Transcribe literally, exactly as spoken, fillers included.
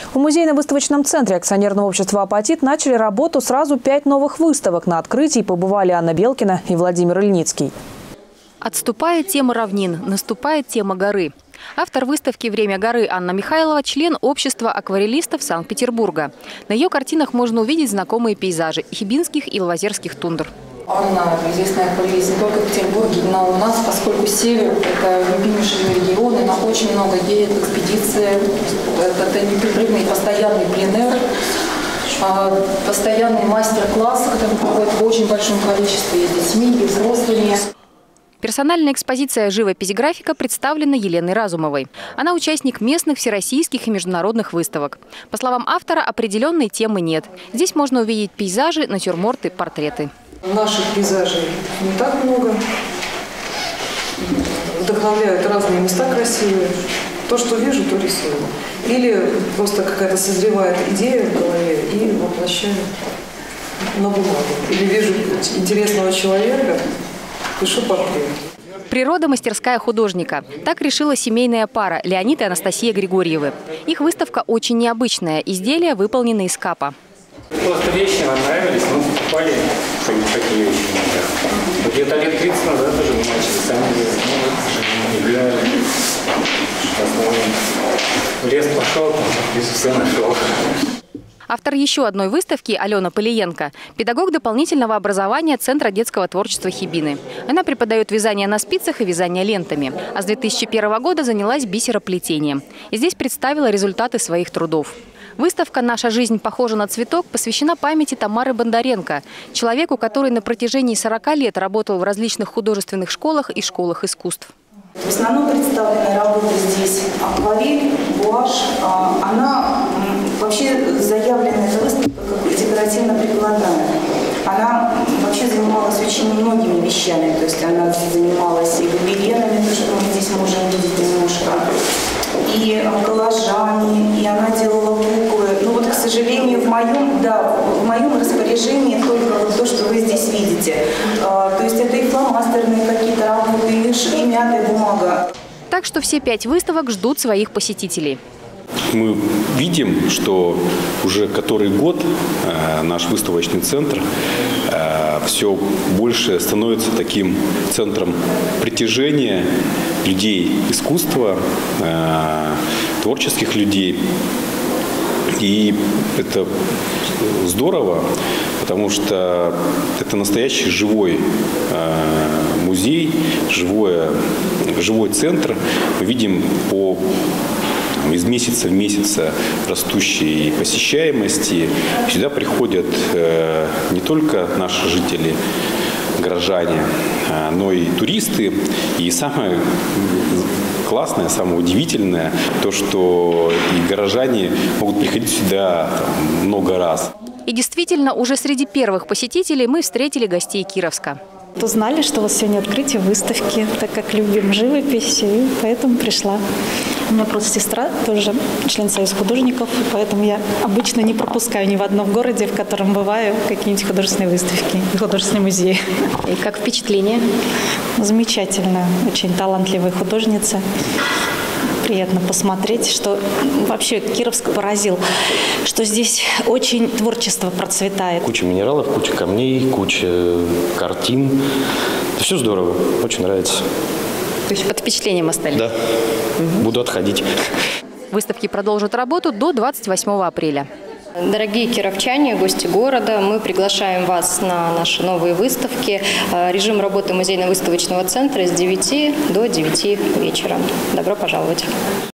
В музейно-выставочном центре акционерного общества «Апатит» начали работу сразу пять новых выставок. На открытии побывали Анна Белкина и Владимир Ильницкий. Отступает тема равнин, наступает тема горы. Автор выставки «Время горы» Анна Михайлова – член общества акварелистов Санкт-Петербурга. На ее картинах можно увидеть знакомые пейзажи хибинских и лазерских тундр. Анна известная акварелист не только в Петербурге, но у нас, поскольку север – это любимейший регион, она очень много едет в экспедиции, это, это непрерывный постоянный пленэр, постоянный мастер-класс, который проходит в очень большом количестве и с детьми, и взрослыми. Персональная экспозиция «Живопись графика» представлена Еленой Разумовой. Она участник местных, всероссийских и международных выставок. По словам автора, определенной темы нет. Здесь можно увидеть пейзажи, натюрморты, портреты. Наших пейзажей не так много. Вдохновляют разные места красивые. То, что вижу, то рисую. Или просто какая-то созревает идея в голове и воплощаю на бумагу. Или вижу интересного человека, пишу портрет. Природа – мастерская художника. Так решила семейная пара Леонид и Анастасия Григорьевы. Их выставка очень необычная. Изделия выполнены из капа. Просто вещи нам нравились, мы покупали такие вещи. Вот где-то лет тридцать назад уже мы начали сами делать. Ну, я в лес пошел, все нашел. Автор еще одной выставки Алена Полиенко – педагог дополнительного образования Центра детского творчества «Хибины». Она преподает вязание на спицах и вязание лентами. А с две тысячи первого года занялась бисероплетением. И здесь представила результаты своих трудов. Выставка «Наша жизнь похожа на цветок» посвящена памяти Тамары Бондаренко, человеку, который на протяжении сорока лет работал в различных художественных школах и школах искусств. В основном представлены работы здесь акварель, гуашь. Она вообще заявлена, эта выставка, как декоративно-прикладная. Она вообще занималась очень многими вещами. То есть она занималась и гобеленами, то, что мы здесь можем видеть немножко, и коллажами, и она делала куклы. Ну вот, к сожалению, в моем, да, в моем распоряжении только вот то, что вы здесь видите. А, то есть это и фломастерные какие-то работы, и мятая бумага. Так что все пять выставок ждут своих посетителей. Мы видим, что уже который год э, наш выставочный центр э, все больше становится таким центром притяжения людей искусства, э, творческих людей. И это здорово, потому что это настоящий живой э, музей, живой, живой центр. Мы видим по из месяца в месяц растущей посещаемости. Сюда приходят э, не только наши жители, горожане, э, но и туристы. И самое классное, самое удивительное, то, что и горожане могут приходить сюда там, много раз. И действительно, уже среди первых посетителей мы встретили гостей Кировска. Узнали, что у вас сегодня открытие выставки, так как любим живопись, и поэтому пришла. У меня просто сестра тоже член Союза художников, поэтому я обычно не пропускаю ни в одном городе, в котором бываю, какие-нибудь художественные выставки, художественные музеи. И как впечатление? Замечательно, очень талантливая художница. Приятно посмотреть, что вообще Кировск поразил, что здесь очень творчество процветает. Куча минералов, куча камней, куча картин. Это все здорово, очень нравится. То есть под впечатлением остались? Да, угу. Буду отходить. Выставки продолжат работу до двадцать восьмого апреля. Дорогие кировчане, гости города, мы приглашаем вас на наши новые выставки. Режим работы музейно-выставочного центра с девяти до девяти вечера. Добро пожаловать!